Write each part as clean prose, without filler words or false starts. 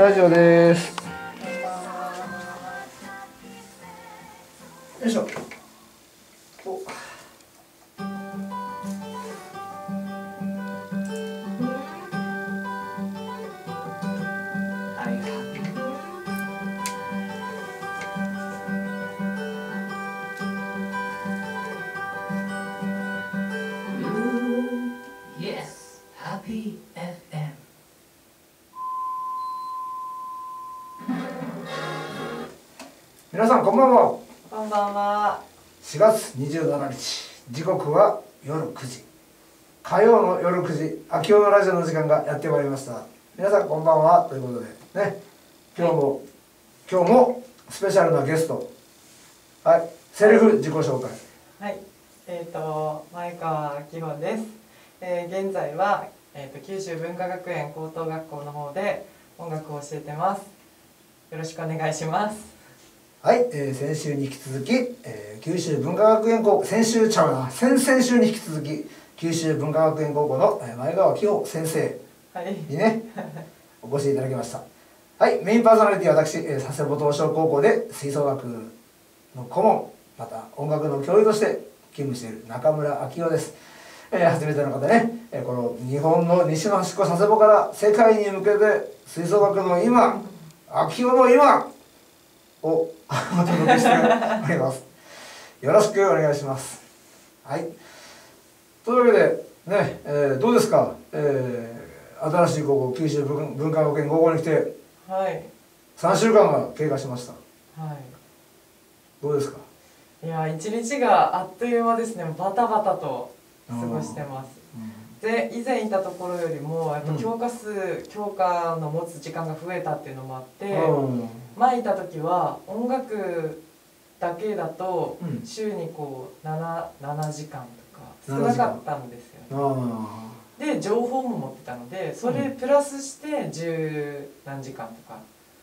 ラジオです。よいしょ。お。皆さんこんばんは。 こんばんは。 4月27日、時刻は夜9時。火曜の夜9時、秋代のラジオの時間がやってまいりました。皆さんこんばんはということでね、今日もスペシャルなゲスト、はい、セルフ自己紹介。 はい、前川明穂です。現在は九州文化学園高等学校の方で音楽を教えてます。よろしくお願いします。 はい、先週に引き続き、九州文化学園高校、先々週に引き続き九州文化学園高校の前川明穂先生にね、お越しいただきました。はい、メインパーソナリティは私、佐世保東照高校で吹奏楽の顧問、また音楽の教諭として勤務している中村明夫です。初めての方ね、この日本の西の端っこ佐世保から世界に向けて吹奏楽の今、明夫の今をお届けしております。よろしくお願いします。はい。というわけでね、どうですか、新しい高校九州文化学園高校に来て、 はい、 3週間が経過しました。 はい。 どうですか。 いや、一日があっという間ですね。バタバタと過ごしてます。で、以前いたところよりもやっぱ教科の持つ時間が増えたっていうのもあって、前いた時は音楽だけだと週にこう7時間とか少なかったんですよね。で、情報も持ってたので、それプラスして10何時間とか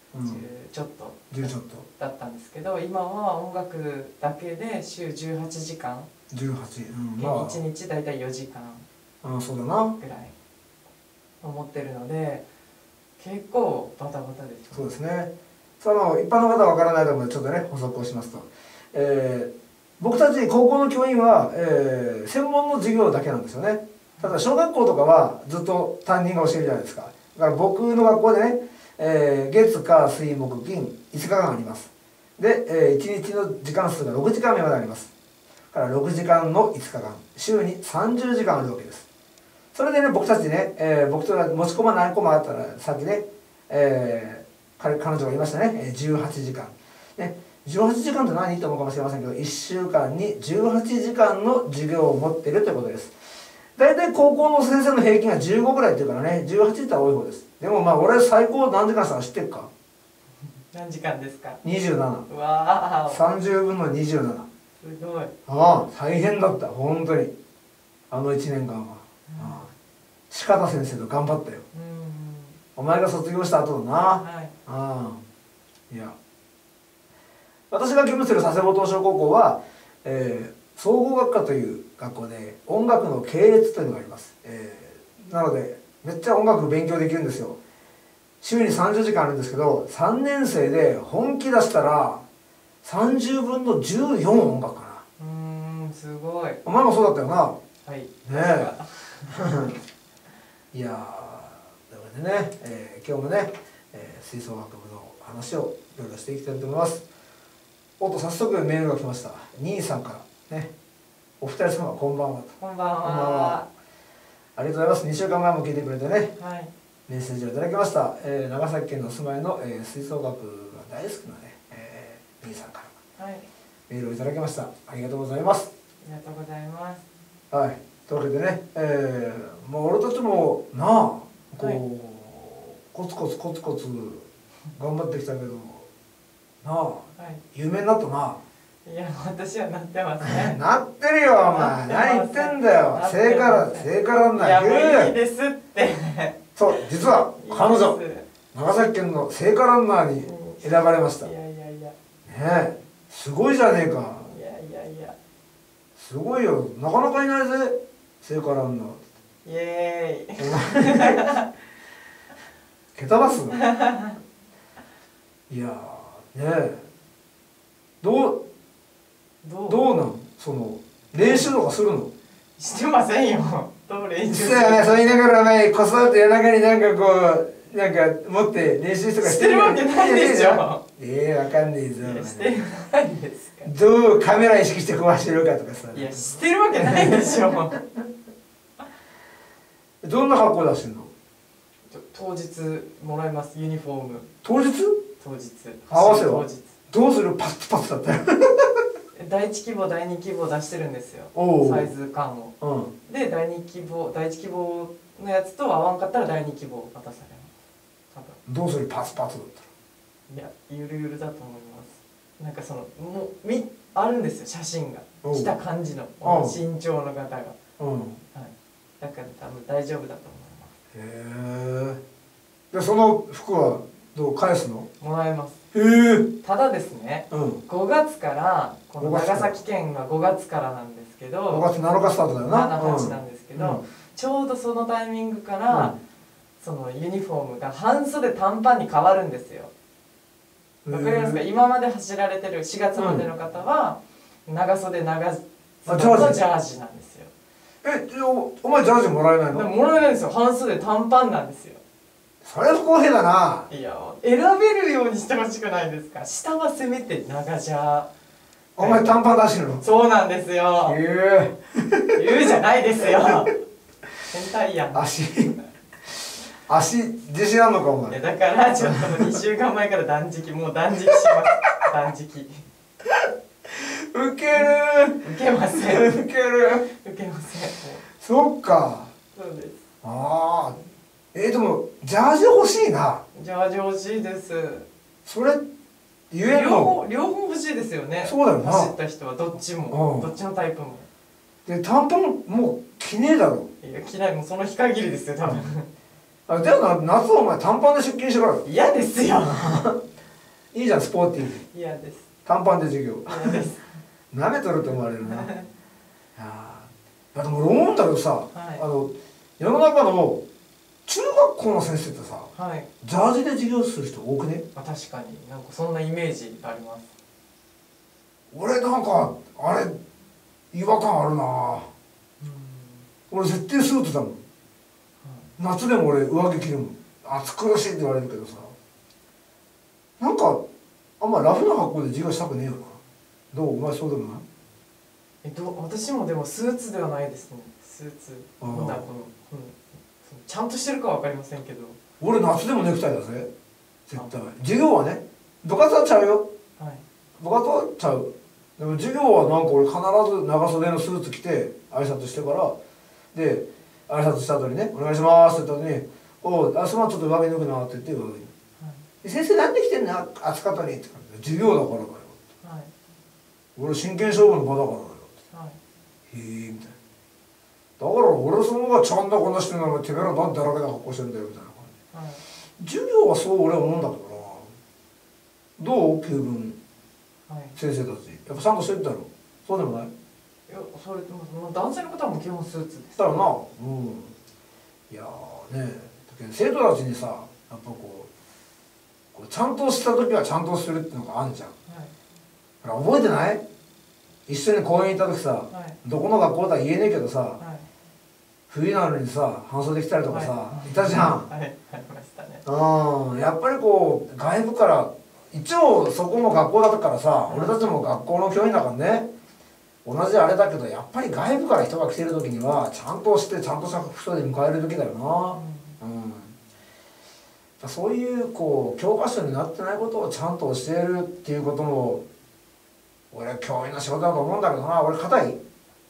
10ちょっとだったんですけど、今は音楽だけで週18時間、1日だいたい4時間そうだなぐらい思ってるので、結構バタバタです。 そうですね。一般の方は分からないと思うのでちょっとね補足をしますと、僕たち高校の教員は、専門の授業だけなんですよね。ただ小学校とかはずっと担任が教えるじゃないですか。だから僕の学校でね、月火水木金5日間あります。で、1日の時間数が6時間目まであります。だから6時間の5日間、週に30時間あるわけです。それでね、僕たちね、僕と持ち駒何個もあったらさっきね、彼女が言いましたね、18時間、ね、18時間って何と思うかもしれませんけど、1週間に18時間の授業を持っているということです。大体高校の先生の平均は15ぐらいっていうからね、18って言ったら多い方です。でもまあ俺最高何時間したか知ってるか。 何時間ですか。 27。 うわー、 30分の27。 すごい。 ああ、大変だった本当に。あの1年間は、四方先生と頑張ったよ。お前が卒業した後だな。はい。いや、私が勤務する佐世保東照高校は、総合学科という学校で音楽の系列というのがあります。なのでめっちゃ音楽勉強できるんですよ。週に30時間あるんですけど、3年生で本気出したら30分の14音楽かな。すごい。 お前もそうだったよな。 はい。 ねえ。いやー、というわけでね、今日もね、吹奏楽部の話をいろいろしていきたいと思います。おっと、早速メールが来ました。兄さんからね、お二人様こんばんはと。 こんばんは。 ありがとうございます。2週間前も聞いてくれてね、 はい、 メッセージをいただきました。長崎県のお住まいの、吹奏楽が大好きなね、兄さんから、メールをいただきました。ありがとうございます。 ありがとうございます。はい。 というわけでね、もう俺たちもなあ、こう、コツコツ頑張ってきたけどなあ、有名になったな。 いや、私はなってますね。 なってるよお前。何言ってんだよ。聖火ランナー。 いや、もういいですって。 そう、実は彼女長崎県の聖火ランナーに選ばれました。 いや。 ねえ、すごいじゃねえか。 いや。 すごいよ。なかなかいないぜ、聖火ランナー。 イエーイ。 蹴飛ばす。 いやーねえ、どうなんその練習とかするの？ してませんよ。どう練習そうやね、そう言いながらお前子育て夜中になんかこうなんか持って練習とかしてるわけないでしょ。 わかんねえぞ。 してないですか。 どうカメラ意識して壊してるかとかさ。 いやしてるわけないでしょ。 どんな格好出してんの？ 当日もらいますユニフォーム。 当日？ 当日。 合わせは？ 当日。 どうする？パツパツだったよ。 第1希望第2希望出してるんですよ。サイズ感を。で第1希望のやつと合わんかったら第2希望渡されます。多分。 どうする？パツパツだったら。いやゆるゆるだと思います。なんかそのもうあるんですよ写真が。着た感じの身長の方が。はい。だから多分大丈夫だと思います。 へえ。でその服はどう返すの？ もらえます。 へえ。 ただですね、5月からこの長崎県は5月からなんですけど、 5月7日スタートだよな。 7、8なんですけど、ちょうどそのタイミングからそのユニフォームが半袖短パンに変わるんですよ。わかりますか？今まで走られてる4月までの方は長袖長ズボンのジャージなんですよ。 お前ジャージもらえないの？ もらえないんですよ。半袖短パンなんですよ。 それ不公平だな。 いや選べるようにしてほしくないですか？下はせめて長ジャー。 お前短パン出してるの？ そうなんですよ。言うじゃないですよ。変態やん。足自信あんのかお前。 だからちょっともう2週間前から断食します。断食。 ウケる。 ウケません。 ウケる。 ウケません。 そっか。 そうです。 ああ。でもジャージ欲しいな。 ジャージ欲しいです。 それ言えるの？ 両方欲しいですよね。 そうだよな。 走った人はどっちも、どっちのタイプも。 で短パンもう着ねえだろ。 いや着ない、もうその日限りですよ多分。 じゃあ夏お前短パンで出勤してから。 嫌ですよ。 いいじゃんスポーティーに。 嫌です。 短パンで授業。 嫌です。 なめとると思われるな。でも俺思うんだけどさ、世の中の中学校の先生ってさ、ジャージで授業する人多くね？ 確かになんかそんなイメージあります。 俺なんかあれ違和感あるな。俺絶対スーツだもん。夏でも俺上着着るもん。暑苦しいって言われるけどさ、なんかあんまラフな格好で授業したくねえよな。どう？お前そうでもない？ 私もでもスーツではないですね。スーツなんだちゃんとしてるかは分かりませんけど、 俺夏でもネクタイだぜ絶対。授業はね、部活はちゃうよ。部活はちゃう。でも授業はなんか俺必ず長袖のスーツ着て挨拶してから、で挨拶した後にね「お願いします」って言ったのに「おう、すまんちょっと上着脱ぐな」って言って上着に「先生なんで来てんの暑かったに」って「授業だからだよ」俺真剣勝負の場だからだよ」って「へえ」みたいな。だから俺その方がちゃんとこなしてんのにてめえらなんでだらけな格好してんだよみたいな感じ。授業はそう俺は思うんだけどな。どう？旧文先生たちやっぱちゃんとしてるだろう？そうでもない？いやそれ男性の方も基本スーツですだろうな。いやね生徒たちにさやっぱこうちゃんとした時はちゃんとするっていうのがあんじゃん。覚えてない？一緒に公園行った時さ、どこの学校だか言えねえけどさ、冬なのにさ半袖着たりとかさ、いたじゃん。 ありましたね。 やっぱりこう外部から一応そこも学校だからさ、俺たちも学校の教員だからね、同じあれだけどやっぱり外部から人が来てる時にはちゃんとしてちゃんとした服装で迎えるべきだよな。そういうこう教科書になってないことをちゃんと教えるっていうことも俺は教員の仕事だと思うんだけどな。俺硬い？い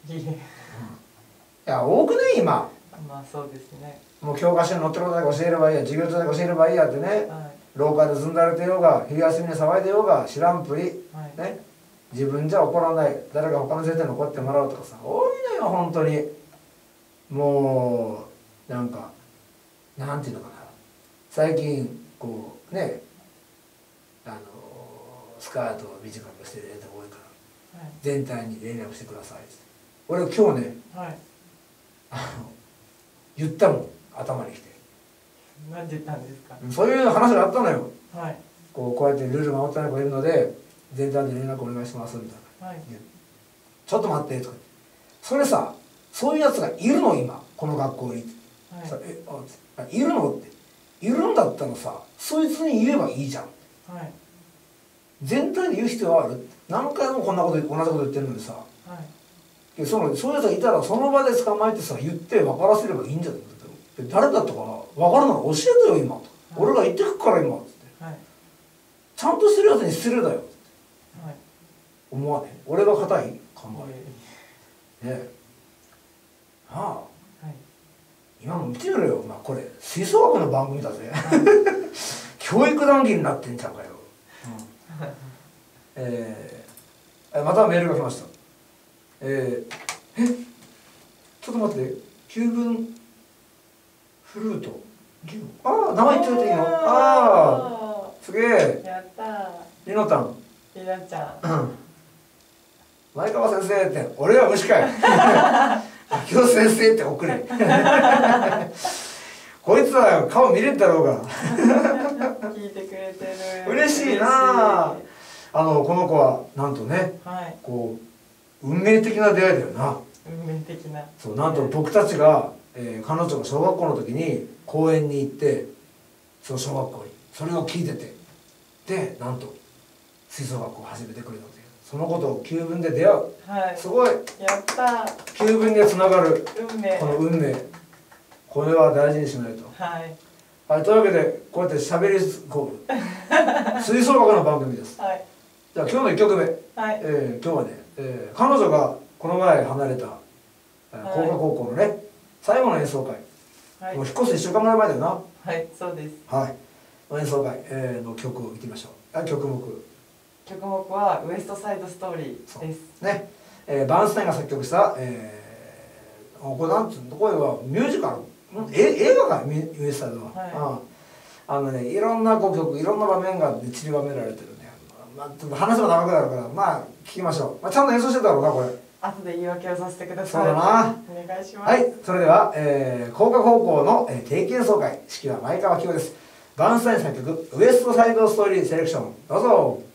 や多くね今。 まあそうですね。 もう教科書に載ってることだけ教えればいいや、授業中だけ教えればいいやってね、廊下でずんだれてようが昼休みに騒いでようが知らんぷり、ね、自分じゃ怒らない、誰か他の先生に怒ってもらうとかさ、多いのよ本当に。もうなんかなんていうのかな、最近こうねスカートを短くしてるやつが多いから、全体に連絡してくださいって。俺今日ね、言ったもん頭にきて。 何て言ったんですか？ そういう話があったのよ。 こうやってルール守ってない子いるので全体で連絡お願いしますみたいな、 はい、 ちょっと待ってとかそれさそういうやつがいるの今この学校に、はい、さいるのっているんだったらさそいつに言えばいいじゃん、はい、全体で言う必要はある何回もこんなこと同じこと言ってるのにさ、はい、そういうやつがいたらその場で捕まえてさ言って分からせればいいんじゃない誰だったかな分からんなら教えてよ今と、はい、俺が言ってくから今っつって、はい、ちゃんとしてるやつに失礼だよっつって、はい、思わねえ俺が固い考えねえはあ、はい、今も見てみろよ、まあ、これ吹奏楽の番組だぜ教育談義になってんじゃんかよ、またメールが来ましたちょっと待って9分フルートああ名前言っといていいのああすげえやったーりのたんりなちゃん前川先生って俺は虫かい秋夫先生って送れこいつは顔見れんだろうが聞いてくれてる嬉しいなこの子はなんとね、はい、こう運命的な出会いだよな運命的なそうなんと僕たちが彼女が小学校の時に公園に行ってその小学校にそれを聞いててでなんと吹奏楽を始めてくれたというそのことを9分で出会う、はい、すごいやった 9分でつながる運命この運命これは大事にしないとはい、はい、というわけでこうやってしゃべりこう吹奏楽の番組です、はい、じゃあ今日の1曲目、はい今日はね、彼女がこの前離れた工科高校のね最後の演奏会、はい、もう引っ越す1週間ぐらい前だよなはいそうですはい演奏会、の曲を見てみましょう曲目はウエストサイドストーリーですね、バーンスタインが作曲した、これなんつうのこれはミュージカル映画かウエストサイドは、はい、いろんな曲いろんな場面が散りばめられてるね、まあ、ちょっと話が長くなるからまあ聞きましょう、まあ、ちゃんと演奏してたろうなこれ後で言い訳をさせてください。 そうだな。 お願いします。 はい、それでは、工科高校の、定期演奏会、指揮は前川清です。バーンスタイン作曲、ウエストサイドストーリーセレクション、どうぞ。